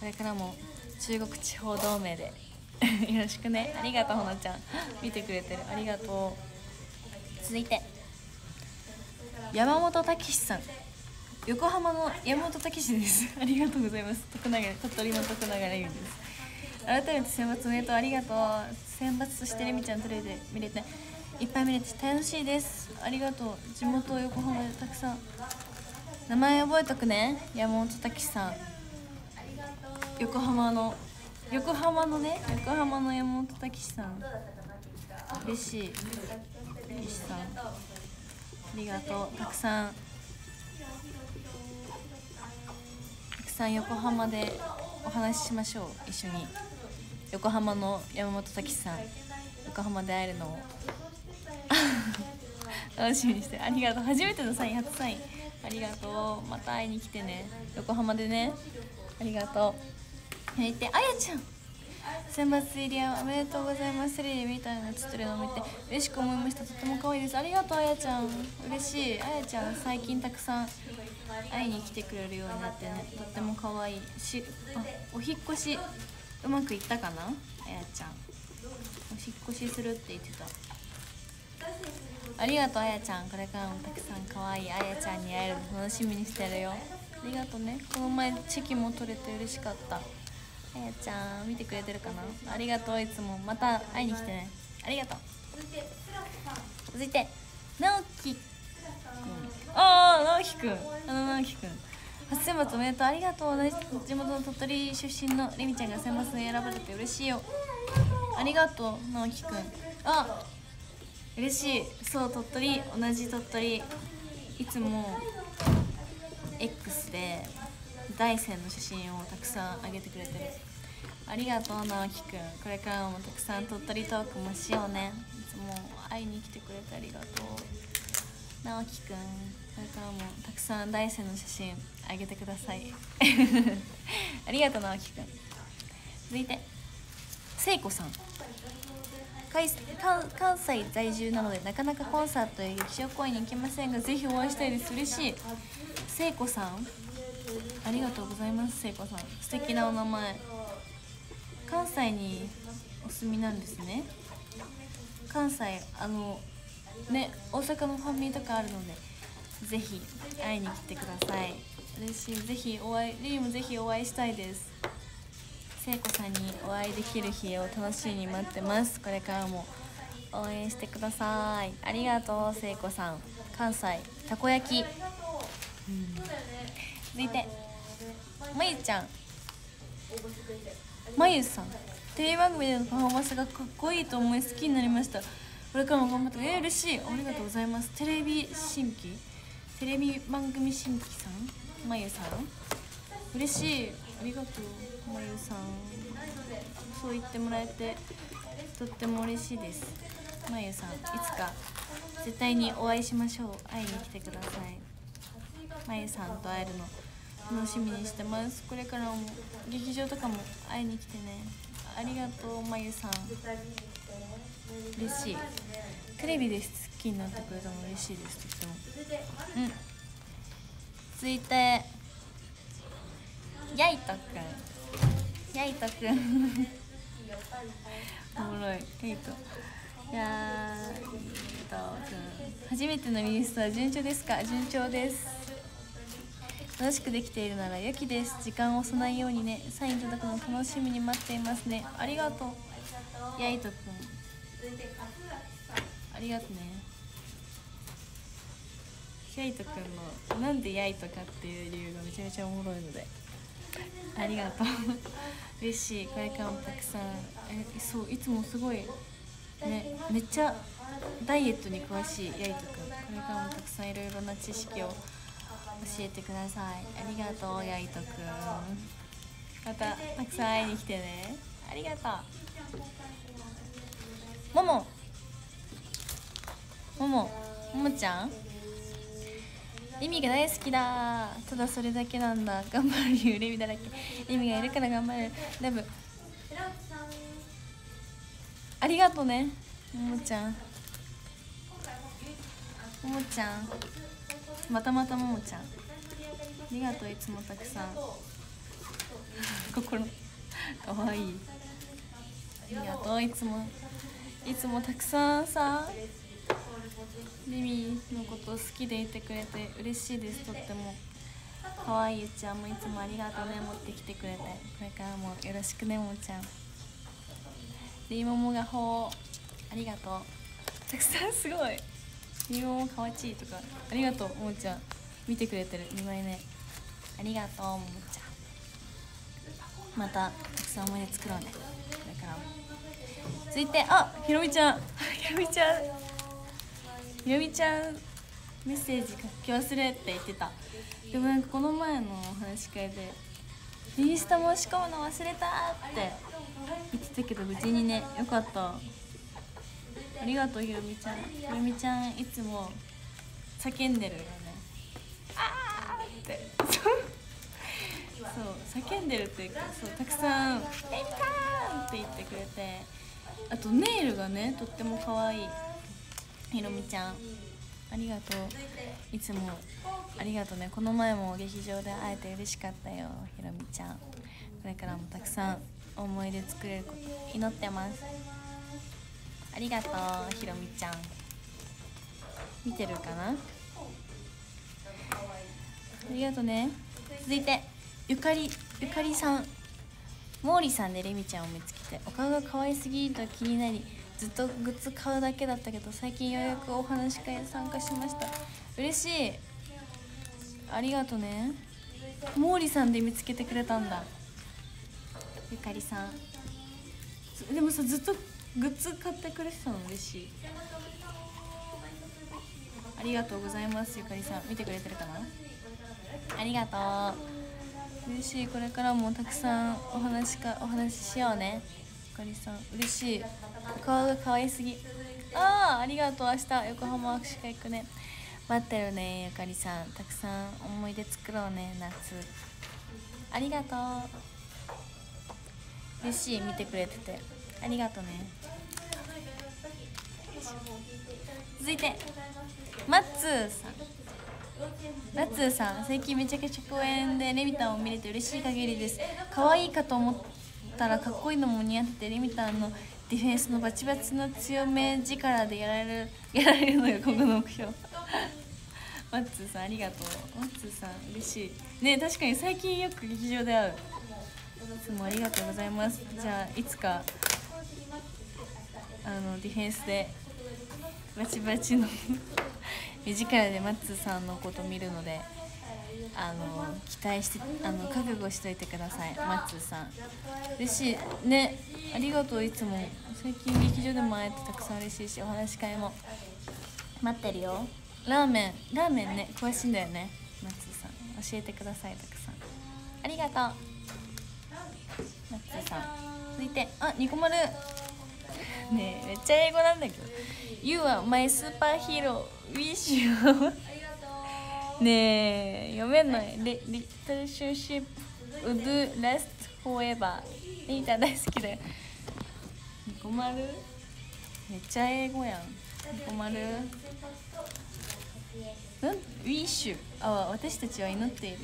れからも中国地方同盟でよろしくね。ありがとうほなちゃん、見てくれてる、ありがとう。続いて山本武さん、横浜の山本武ですありがとうございます。鳥取の徳永レミです。改めて選抜おめでとう、ありがとう。選抜としてレミちゃんテレビで見れていっぱい見れて楽しいです。ありがとう。地元横浜でたくさん名前覚えとくね。山本武さん、横浜のね、横浜の山本武さん、嬉しいさん、ありがとう。たくさん横浜でお話ししましょう、一緒に。横浜の山本武さん、横浜で会えるのを楽しみにして。ありがとう。初めてのサイン、初サインありがとう。また会いに来てね、横浜でね。ありがとう。続いてあやちゃん、選抜入りおめでとうございます。テレビみたいなの映ってるのを見て嬉しく思いました。とても可愛いです。ありがとうあやちゃん、嬉しい。あやちゃん最近たくさん会いに来てくれるようになってね、とっても可愛いし、お引っ越しうまくいったかな。あやちゃんお引っ越しするって言ってた。ありがとうあやちゃん、これからもたくさん可愛いあやちゃんに会えるの楽しみにしてるよ。ありがとうね。この前チェキも取れて嬉しかった。あやちゃん見てくれてるかな。ありがとう。いつもまた会いに来てね。ありがとう。続いて直樹くん、直樹くん、直樹くん初選抜おめでとう、ありがとう。地元の鳥取出身のレミちゃんが選抜に選ばれて嬉しいよ。ありがとう直樹くん。嬉しい。そう、同じ鳥取、いつも X で大山の写真をたくさん上げてくれてる。ありがとう直樹くん。これからもたくさん鳥取トークもしようね。いつも会いに来てくれてありがとう直樹くん。これからもたくさん大山の写真上げてくださいありがとう直樹くん。続いて聖子さん、関西在住なのでなかなかコンサートや劇場公演に行けませんが、ぜひお会いしたいです。嬉しい。聖子さん、ありがとうございます。聖子さん、素敵なお名前。関西にお住みなんですね。関西ね、大阪のファンミとかあるのでぜひ会いに来てください。嬉しい。ぜひリリもぜひお会いしたいです。聖子さんにお会いできる日を楽しみに待ってます。これからも応援してください。ありがとう聖子さん。関西たこ焼き、続いてまゆちゃん、まゆさん、テレビ番組でのパフォーマンスがかっこいいと思い好きになりました。これからも頑張って嬉しい。ありがとうございます。テレビ番組新規さん、まゆさん、嬉しい。ありがとうまゆさん。そう言ってもらえてとっても嬉しいです。まゆさん、いつか絶対にお会いしましょう。会いに来てください。まゆさんと会えるの楽しみにしてます。これからも劇場とかも会いに来てね。ありがとうまゆさん、嬉しい。テレビで好きになってくれたの嬉しいです。とっても。続いてやいとくん、やいとくんおもろい。やいとくん、初めてのミニストは順調ですか。順調です。楽しくできているなら良きです。時間を押さないようにね。サインいただくの楽しみに待っていますね。ありがとうやいとくん、ありがとうね。やいとくんのなんでやいとかっていう理由がめちゃめちゃおもろいのでありがとう嬉しい。これからもたくさんそう、いつもすごいね、めっちゃダイエットに詳しいやいとくん。これからもたくさんいろいろな知識を教えてください。ありがとうやいとくん。またたくさん会いに来てね。ありがとう。ももちゃん、意味が大好きだ。ただそれだけなんだ。頑張るよレミだらけ。意味がいるから頑張る。ラブ、ありがとうねももちゃん。またももちゃん、ありがとう。いつもたくさん心かわいい。ありがとう。いつもたくさんさリミのこと好きでいてくれて嬉しいです。とってもかわいい。うちゃんもいつもありがとうね。持ってきてくれて、これからもよろしくね。ももちゃんで、いももがほうありがとう。たくさんすごい。いももかわちいとかありがとう。ももちゃん見てくれてる。2枚目ありがとう。ももちゃんまたたくさん思い出作ろうね。これからも。続いてひろみちゃんひろみちゃんメッセージ書き忘れって言ってた。でもなんかこの前のお話し会でインスタ申し込むの忘れたって言ってたけど、無事にね、よかった。ありがとう。ひろみちゃんいつも叫んでるよね。あーってそう叫んでるっていうか、そうたくさん「エミターン!」って言ってくれて、あとネイルがねとっても可愛い。ひろみちゃんありがとう。いつもありがとうね。この前も劇場で会えて嬉しかったよ。ひろみちゃんこれからもたくさん思い出作れること祈ってます。ありがとう。ひろみちゃん見てるかな。ありがとうね。続いてゆかりさん。毛利さんでレミちゃんを見つけて、お顔が可愛すぎると気になり、ずっとグッズ買うだけだったけど、最近ようやくお話し会に参加しました。嬉しい。ありがとね。毛利さんで見つけてくれたんだ。ゆかりさんでもさ、ずっとグッズ買ってくれてたの嬉しい。ありがとうございます。ゆかりさん見てくれてるかな。ありがとう。嬉しい。これからもたくさんお話ししようね。ゆかりさん嬉しい。お顔が可愛すぎ。ありがとう。明日横浜握手会行くね。待ってるね。ゆかりさんたくさん思い出作ろうね。夏ありがとう。嬉しい。見てくれててありがとうね。続いてマッツーさん。ラッツーさん最近めちゃくちゃ公園でレミタンを見れて嬉しい限りです。可愛いかと思ったらかっこいいのも似合ってて、レミタンのディフェンスのバチバチの強め力でやられるのが今後の目標マッツーさんありがとう。マッツーさん嬉しいね。確かに最近よく劇場で会う。いつもありがとうございます。じゃあいつかディフェンスでバチバチの目力でマッツーさんのこと見るので、期待して覚悟しといてください。マッツーさん嬉しいね。ありがとう。いつも最近劇場でも会えてたくさん嬉しいし、お話し会も待ってるよ。ラーメンね詳しいんだよね。マッツーさん教えてください。たくさんありがとう。マッツーさん続いてニコマルねえめっちゃ英語なんだけどYou are my superhero wish you ねえ読めない。Relationship would last forever リータ大好きだよ。ニコマルめっちゃ英語やん。ニコマルウィッシュ私たちは祈っている。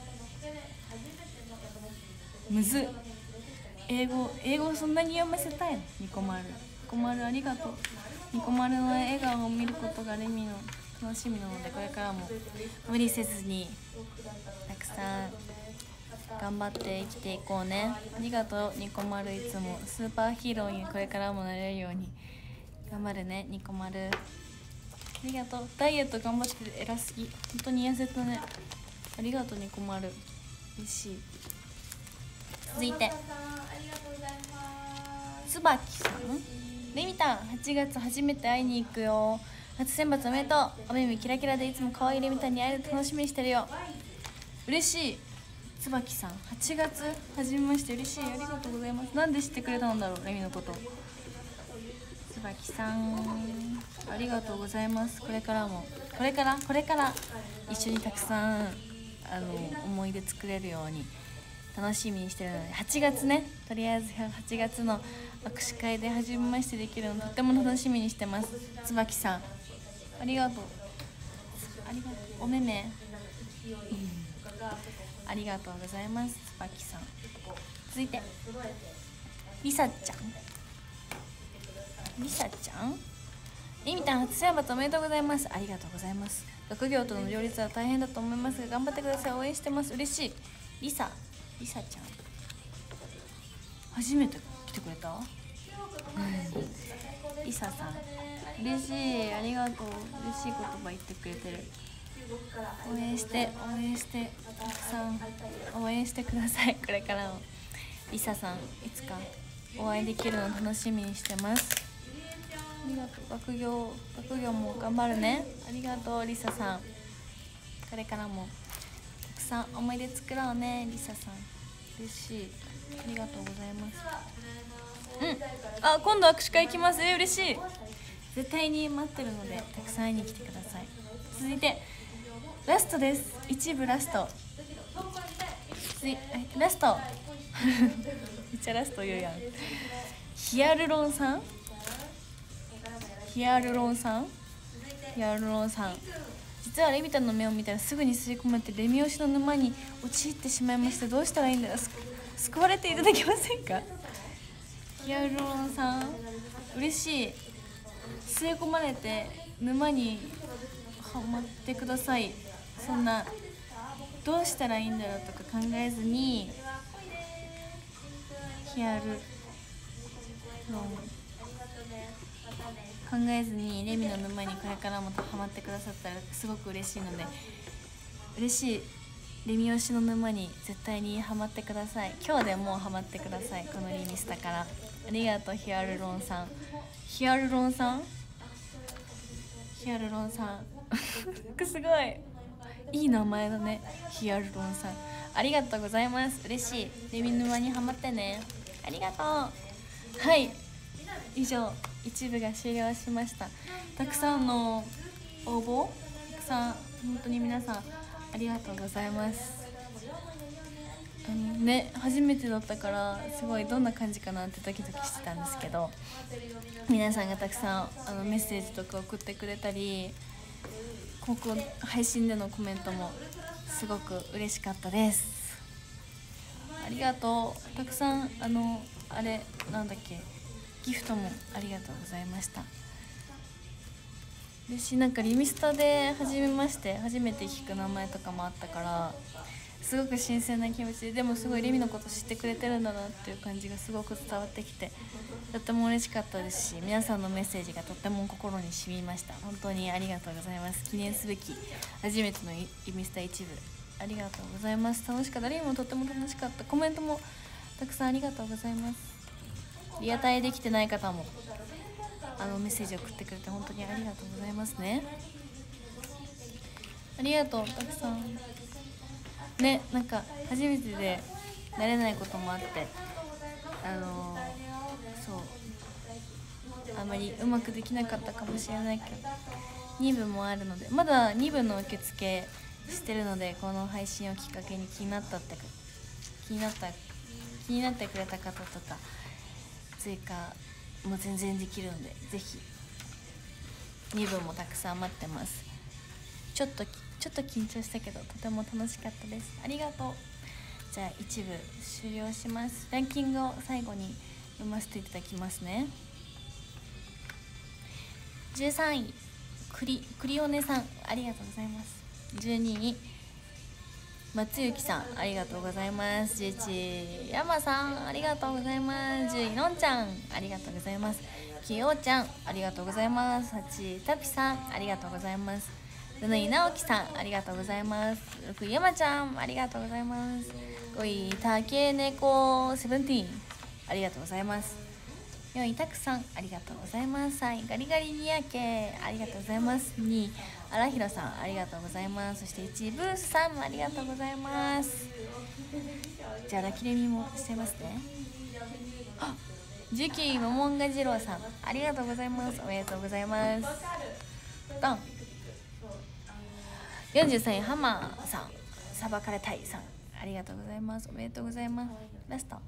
むずっ。英語そんなに読ませたいの。ニコマルありがとう。ニコマルの笑顔を見ることがレミの楽しみなので、これからも無理せずにたくさん頑張って生きていこうね。ありがとうニコマル。いつもスーパーヒーローにこれからもなれるように頑張るね。ニコマルありがとう。ダイエット頑張ってて偉すぎ。本当に痩せたね。ありがとうニコマル嬉しい。続いて椿さん。レミタン8月初めて会いに行くよ。初選抜おめでとう。お目目キラキラでいつも可愛いレミタンに会える楽しみにしてるよ。嬉しい。椿さん8月初めまして。嬉しい。ありがとうございます。なんで知ってくれたんだろうレミのこと。椿さんありがとうございます。これから一緒にたくさん思い出作れるように楽しみにしてるので、8月ね、とりあえず8月の握手会で初めましてできるのとっても楽しみにしてます。椿さんありがとう。おめめ、ありがとうございます。 あきさん。続いてりさちゃん。りさちゃん、りみたん初選抜おめでとうございます。ありがとうございます。学業との両立は大変だと思いますが頑張ってください。応援してます。嬉しい。りさちゃん初めて来てくれた。りささん嬉しい。ありがとう。嬉しい言葉言ってくれてる。応援してたくさん応援してください。これからもりささんいつかお会いできるの楽しみにしてます。ありがとう。学業も頑張るね。ありがとうりささん。これからもたくさん思い出作ろうねりささん。嬉しい。ありがとうございます。あ、今度握手会行きます。嬉しい。絶対に待ってるのでたくさん会いに来てください。続いてラストです。一部ラストラストめっちゃラスト言うやん。ヒアルロンさん実はレミタの目を見たらすぐに吸い込まれてレミ推しの沼に陥ってしまいました。どうしたらいいんだろう。救われていただけませんか。ヒアルロンさん嬉しい。吸い込まれて沼にはまってください。そんなどうしたらいいんだろうとか考えずにヒアルロン考えずにレミの沼にこれからもハマってくださったらすごく嬉しいので、嬉しい。レミ推しの沼に絶対にハマってください。今日でもうハマってください。このリミスタから。ありがとうヒアルロンさん。ヒアルロンさんすごいいい名前だね。ヒアルロンさんありがとうございます。嬉しい。レミ沼にハマってね。ありがとう。はい、以上一部が終了しました。たくさんの応募たくさん本当に皆さんありがとうございます。初めてだったからすごいどんな感じかなってドキドキしてたんですけど、皆さんがたくさんメッセージとか送ってくれたり、ここ配信でのコメントもすごく嬉しかったです。ありがとう。たくさんあれなんだっけ、ギフトもありがとうございました。嬉しい。なんかリミスタで初めて聞く名前とかもあったからすごく新鮮な気持ちでもすごいレミのこと知ってくれてるんだなっていう感じがすごく伝わってきてとっても嬉しかったですし、皆さんのメッセージがとっても心に染みました。本当にありがとうございます。記念すべき初めてのリミスタ一部ありがとうございます。楽しかった。レミもとっても楽しかった。コメントもたくさんありがとうございます。リアタイできてない方もメッセージを送ってくれて本当にありがとうございますね。ありがとう。たくさんね、なんか初めてで慣れないこともあってそうあまりうまくできなかったかもしれないけど2部もあるので、まだ2部の受付してるので、この配信をきっかけに気になってくれた方とか追加も全然できるので、ぜひ2部もたくさん待ってます。ちょっと緊張したけどとても楽しかったです。ありがとう。じゃあ一部終了します。ランキングを最後に読ませていただきますね。13位クリオネさんありがとうございます。12位松幸さんありがとうございます。11位山さんありがとうございます。10位のんちゃんありがとうございます。きようちゃんありがとうございます。8位たぴさんありがとうございます。7位直樹さんありがとうございます。6位山ちゃんありがとうございます。5位たけねこ17ありがとうございます。4位たくさんありがとうございます。3位ガリガリにやけありがとうございます。2位あらひろさんありがとうございます。そして1位ブースさんありがとうございます。じゃあラキレミもしてますね。19位ももんがじろうさんありがとうございます。おめでとうございます。ドン。43位ハマーさんさばかれたいさんありがとうございます。おめでとうございます。ラスト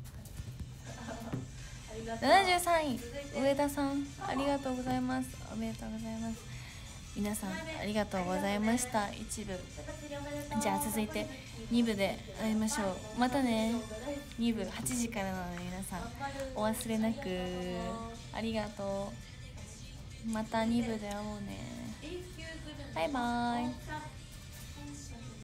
73位上田さんありがとうございます。おめでとうございます。皆さんありがとうございました。一部じゃあ続いて 2部で会いましょう。またね。2部8時からなので皆さんお忘れなく。ありがとう。また2部で会おうね。バイバイ。